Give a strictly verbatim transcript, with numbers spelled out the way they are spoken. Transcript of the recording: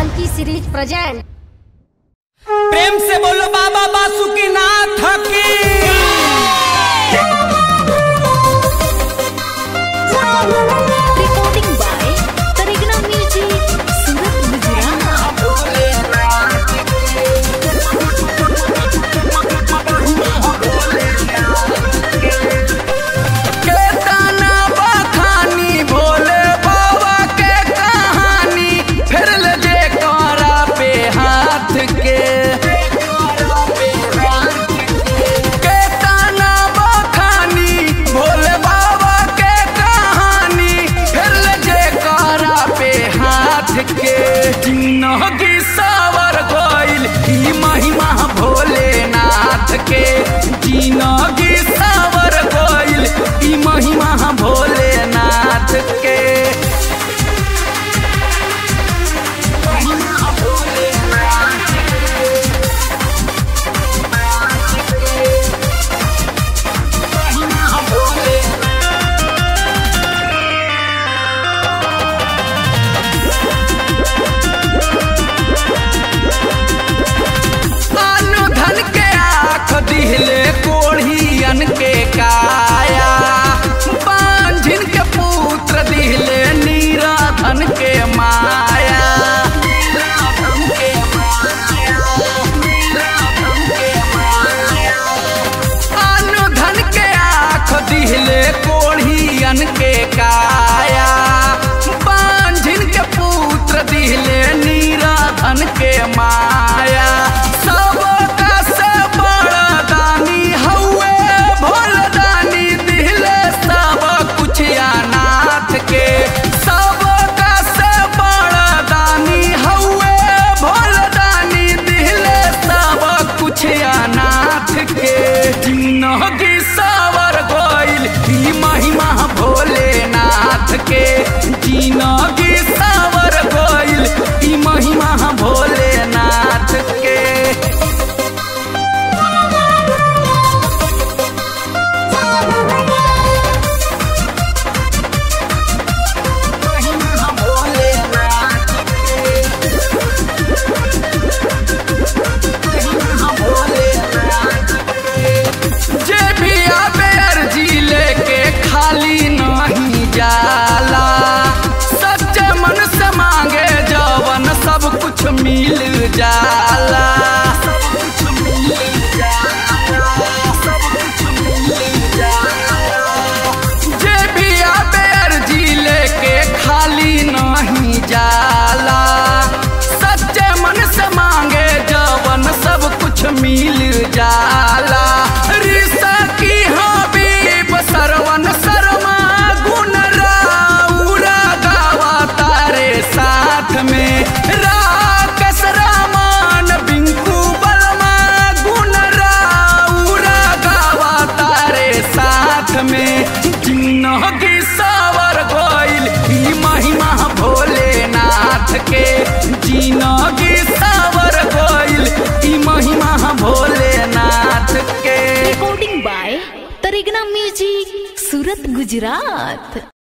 Funky series present. प्रेम से बोलो बाबा बासुकीनाथ की। Recording by Tarigana music, Surat Gujarat. केतना बखानी भोले बाबा के कहानी, फिर ले जे करा पे हाथ के। केतना बखानी भोले बाबा के कहानी, फिर ले जे करा पे हाथ के। जिंदगी सावर गइल ई महिमा भोलेनाथ के। जिंदगी सावर गइल ई महिमा भोलेनाथ के। धन के आँख दिहले कोढ़ियन के काया, बांझिन के पुत्र दिहले नीराधन के माया। धन के आँख दिहले कोढ़ियन के काया, बांझिन के पुत्र दिहले नीराधन के माया। जिंदगी सावर गइल ई महिमा भोलेनाथ के। जिंदगी सावर गइल ई महिमा भोलेनाथ के। जे भी आबे अर्जी लेके खाली नहीं जाला, सच्चे मन से मांगे जवन सब कुछ मिल जाला। जे भी आबे अर्जी लेके खाली नहीं जाला, सच्चे मन से मांगे जवन सब कुछ मिल जाला। सरवन शर्मा गुण राउरा गावा तारे साथ में। राकेश रामान बिंकू बलमा गुण राउरा गावा तारे साथ में। जिंदगी सावर गइल ई महिमा भोलेनाथ के। जिंदगी सावर गइल ई महिमा भोलेनाथ के। Recording by Tarigana music, Surat Gujarat.